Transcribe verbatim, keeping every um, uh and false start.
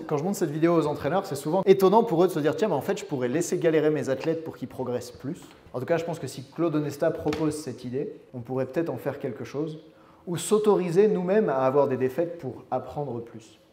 quand je montre cette vidéo aux entraîneurs, c'est souvent étonnant pour eux de se dire tiens, mais en fait, je pourrais laisser galérer mes athlètes pour qu'ils progressent plus. En tout cas, je pense que si Claude Onesta propose cette idée, on pourrait peut-être en faire quelque chose ou s'autoriser nous-mêmes à avoir des défaites pour apprendre plus.